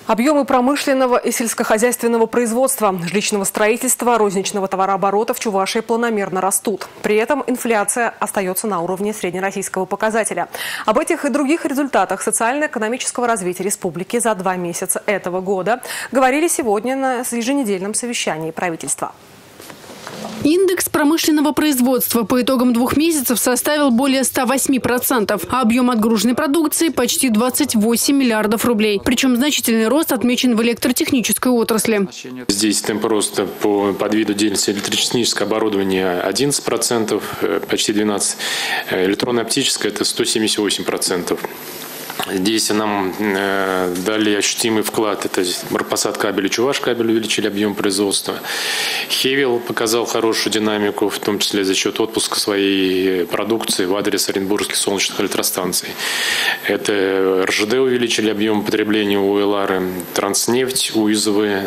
Объемы промышленного и сельскохозяйственного производства, жилищного строительства, розничного товарооборота в Чувашии планомерно растут. При этом инфляция остается на уровне среднероссийского показателя. Об этих и других результатах социально-экономического развития республики за 2 месяца этого года говорили сегодня на еженедельном совещании правительства. Индекс промышленного производства по итогам 2 месяцев составил более 108%, а объем отгруженной продукции – почти 28 миллиардов рублей. Причем значительный рост отмечен в электротехнической отрасли. Здесь темп роста по подвиду деятельности электротехническое оборудование 11%, почти 12%. Электронно-оптическое – это 178%. Здесь нам дали ощутимый вклад. Это Марпасад кабель и Чувашкабель увеличили объем производства. Хевел показал хорошую динамику, в том числе за счет отпуска своей продукции в адрес оренбургских солнечных электростанций. Это РЖД увеличили объем потребления у Элары, Транснефть у Изовы,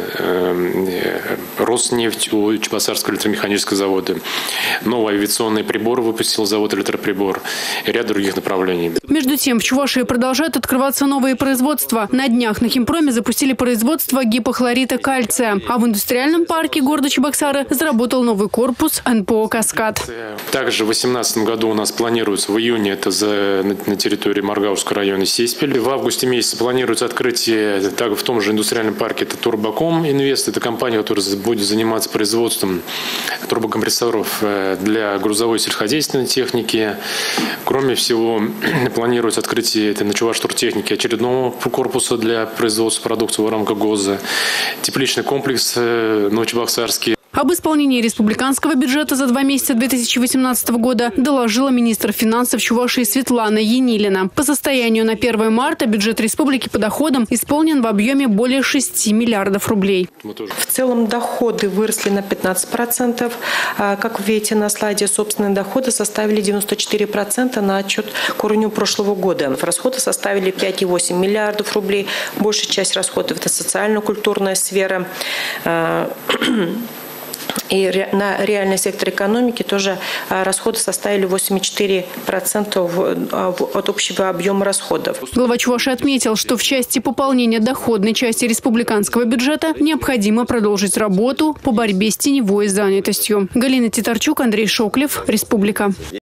Роснефть у Чебоксарского электромеханического завода. Новый авиационный прибор выпустил завод «Электроприбор» и ряд других направлений. Между тем, в Чувашии продолжают открываться новые производства. На днях на химпроме запустили производство гипохлорита кальция, а в индустриальном парке города Чебоксары заработал новый корпус НПО «Каскад». Также в 2018 году у нас планируется в июне, это на территории Маргаузского района Сеспель. В августе месяце планируется открытие также в том же индустриальном парке, это Турбоком Инвест, это компания, которая будет заниматься производством турбокомпрессоров для грузовой сельскохозяйственной техники. Кроме всего, планируется открытие на Чуваштортехнике очередного корпуса для производства продукции в рамках ГОЗа, тепличный комплекс Новочебоксарский. Об исполнении республиканского бюджета за 2 месяца 2018 года доложила министр финансов Чувашии Светлана Енилина. По состоянию на 1 марта бюджет республики по доходам исполнен в объеме более 6 миллиардов рублей. В целом доходы выросли на 15%. Как вы видите на слайде, собственные доходы составили 94% на отчет к уровню прошлого года. Расходы составили 5,8 миллиардов рублей. Большая часть расходов – это социально-культурная сфера. И на реальный сектор экономики тоже расходы составили 8,4% от общего объема расходов. Глава Чувашии отметил, что в части пополнения доходной части республиканского бюджета необходимо продолжить работу по борьбе с теневой занятостью. Галина Титарчук, Андрей Шоклев, Республика.